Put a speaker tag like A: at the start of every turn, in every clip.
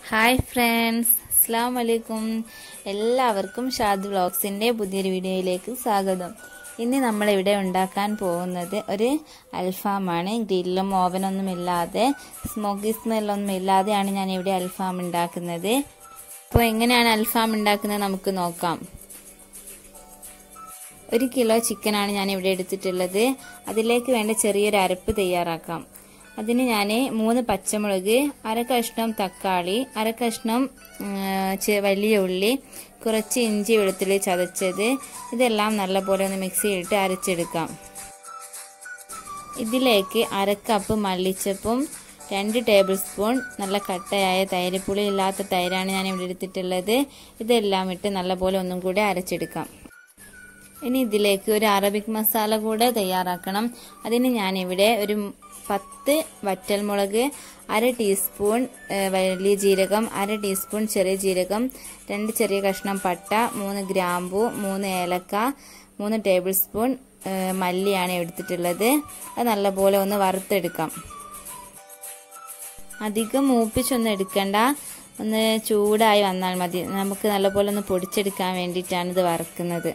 A: Hi friends, അസ്സലാമു അലൈക്കും. എല്ലാവർക്കും ഷാദ് വ്ളോഗ്സിൻ്റെ പുതിയൊരു വീഡിയോയിലേക്ക് സ്വാഗതം. ഇന്ന് നമ്മളിവിടെ ഉണ്ടാക്കാൻ പോകുന്നത് ഒരു അൽഫാമാണ്. ഗ്രില്ലും ഓവനൊന്നും ഇല്ലാതെ, സ്മോക്കി സ്മെല്ലൊന്നും ഇല്ലാതെയാണ് ഞാൻ ഇവിടെ അൽഫാം ഉണ്ടാക്കുന്നത്. അപ്പോൾ എങ്ങനെയാണ് അൽഫാം ഉണ്ടാക്കുന്നത് നമുക്ക് നോക്കാം. 1 കിലോ ചിക്കനാണ് ഞാൻ ഇവിടെ എടുത്തിട്ടുള്ളത്. അതിലേക്ക് വേണ്ട ചെറിയൊരു അരപ്പ് തയ്യാറാക്കാം. അതിന് ഞാൻ 3 പച്ചമുളക്, 1/2 കഷ്ണം തക്കാളി, 1/2 കഷ്ണം വലിയ ഉള്ളി, കുറച്ച് ഇഞ്ചി വെളുത്തുള്ളി ചതച്ചത്, ഇതെല്ലാം നല്ലപോലെ ഒന്ന് മിക്സിയിലിട്ട് അരച്ചെടുക്കാം. ഇതിലേക്ക് 1/2 കപ്പ് മല്ലിച്ചപ്പും 2 ടേബിൾ സ്പൂൺ നല്ല കട്ടയായ തൈര്, പുളി ഇല്ലാത്ത തൈരാണ് ഞാൻ ഇവിടെ എടുത്തിട്ടുള്ളത്. ഇതെല്ലാം ഇട്ട് നല്ലപോലെ ഒന്നും കൂടി അരച്ചെടുക്കാം. ഇനി ഇതിലേക്ക് ഒരു അറബിക് മസാല കൂടെ തയ്യാറാക്കണം. അതിന് ഞാനിവിടെ ഒരു 10 വറ്റൽമുളക്, 1/2 ടീസ്പൂൺ വലിയ ജീരകം, 1/2 ടീസ്പൂൺ ചെറിയ ജീരകം, 2 ചെറിയ കഷ്ണം പട്ട, 3 ഗ്രാമ്പു, 3 ഏലക്ക, 3 ടേബിൾ സ്പൂൺ മല്ലിയാണ് എടുത്തിട്ടുള്ളത്. അത് നല്ലപോലെ ഒന്ന് വറുത്തെടുക്കാം. അധികം മൂപ്പിച്ചൊന്നും എടുക്കണ്ട, ഒന്ന് ചൂടായി വന്നാൽ മതി. നമുക്ക് നല്ലപോലെ ഒന്ന് പൊടിച്ചെടുക്കാൻ വേണ്ടിയിട്ടാണ് ഇത് വറുക്കുന്നത്.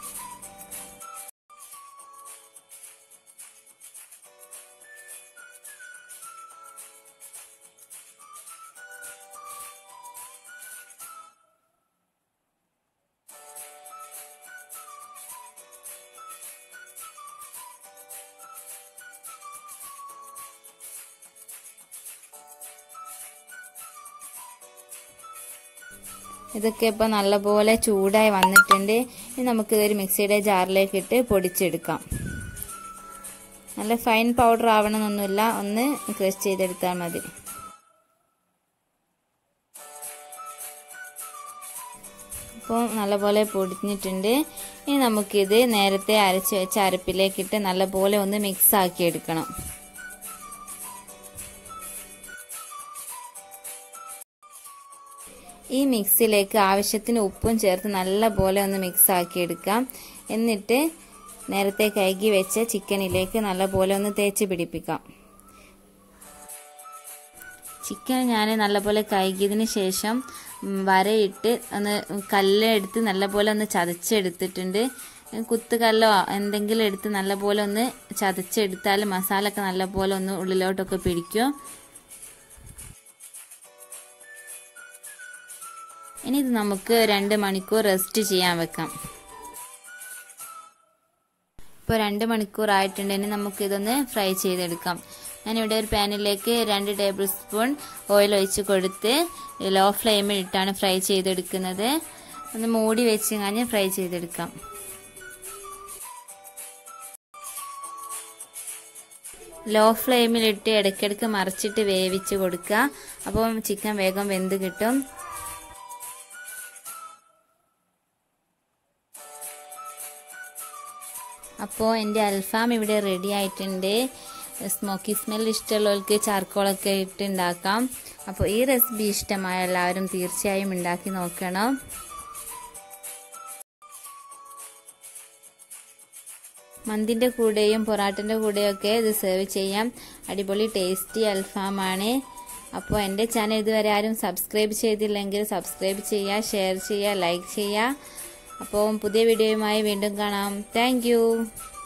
A: ഇതൊക്കെ ഇപ്പോൾ നല്ലപോലെ ചൂടായി വന്നിട്ടുണ്ട്. ഇനി നമുക്കിതൊരു മിക്സിയുടെ ജാറിലേക്ക് ഇട്ട് പൊടിച്ചെടുക്കാം. നല്ല ഫൈൻ പൗഡർ ആവണമെന്നൊന്നുമില്ല, ഒന്ന് ക്രഷ് ചെയ്തെടുത്താൽ മതി. അപ്പോൾ നല്ലപോലെ പൊടിഞ്ഞിട്ടുണ്ട്. ഇനി നമുക്കിത് നേരത്തെ അരച്ച് വെച്ച അരപ്പിലേക്കിട്ട് നല്ലപോലെ ഒന്ന് മിക്സ് ആക്കി എടുക്കണം. ഈ മിക്സിലേക്ക് ആവശ്യത്തിന് ഉപ്പും ചേർത്ത് നല്ലപോലെ ഒന്ന് മിക്സ് ആക്കി എടുക്കാം. എന്നിട്ട് നേരത്തെ കഴുകി വെച്ച ചിക്കനിലേക്ക് നല്ലപോലെ ഒന്ന് തേച്ച് പിടിപ്പിക്കാം. ചിക്കൻ ഞാൻ നല്ലപോലെ കഴുകിയതിന് ശേഷം വരയിട്ട് ഒന്ന് കല്ലെടുത്ത് നല്ലപോലെ ഒന്ന് ചതച്ചെടുത്തിട്ടുണ്ട്. കുത്തുകല്ലോ എന്തെങ്കിലും എടുത്ത് നല്ലപോലെ ഒന്ന് ചതച്ചെടുത്താൽ മസാല ഒക്കെ നല്ലപോലെ ഒന്ന് ഉള്ളിലോട്ടൊക്കെ പിടിക്കും. ഇനി ഇത് നമുക്ക് 2 മണിക്കൂർ റെസ്റ്റ് ചെയ്യാൻ വെക്കാം. ഇപ്പോൾ 2 മണിക്കൂർ ആയിട്ടുണ്ട്. ഇനി നമുക്കിതൊന്ന് ഫ്രൈ ചെയ്തെടുക്കാം. ഞാനിവിടെ ഒരു പാനിലേക്ക് 2 ടേബിൾ സ്പൂൺ ഓയിൽ ഒഴിച്ച് കൊടുത്ത് ലോ ഫ്ലെയിമിൽ ഇട്ടാണ് ഫ്രൈ ചെയ്തെടുക്കുന്നത്. ഒന്ന് മൂടി വെച്ച് കഴിഞ്ഞ് ഫ്രൈ ചെയ്തെടുക്കാം. ലോ ഫ്ലെയിമിലിട്ട് ഇടയ്ക്കിടയ്ക്ക് മറിച്ചിട്ട് വേവിച്ച് കൊടുക്കുക. അപ്പോൾ ചിക്കൻ വേഗം വെന്ത് കിട്ടും. അപ്പോൾ എൻ്റെ അൽഫാം ഇവിടെ റെഡി ആയിട്ടുണ്ട്. സ്മോക്കി സ്മെൽ ഇഷ്ടമുള്ളവർക്ക് ചാർക്കോളൊക്കെ ഇട്ട് ഉണ്ടാക്കാം. അപ്പോൾ ഈ റെസിപ്പി ഇഷ്ടമായ എല്ലാവരും തീർച്ചയായും ഉണ്ടാക്കി നോക്കണം. മന്തിൻ്റെ കൂടെയും പൊറാട്ടിൻ്റെ കൂടെയൊക്കെ ഇത് സെർവ് ചെയ്യാം. അടിപൊളി ടേസ്റ്റി അൽഫാമാണ്. അപ്പോൾ എൻ്റെ ചാനൽ ഇതുവരെ ആരും സബ്സ്ക്രൈബ് ചെയ്തില്ലെങ്കിൽ സബ്സ്ക്രൈബ് ചെയ്യുക, ഷെയർ ചെയ്യുക, ലൈക്ക് ചെയ്യുക. അപ്പോൾ പുതിയ വീഡിയോയുമായി വീണ്ടും കാണാം. Thank U.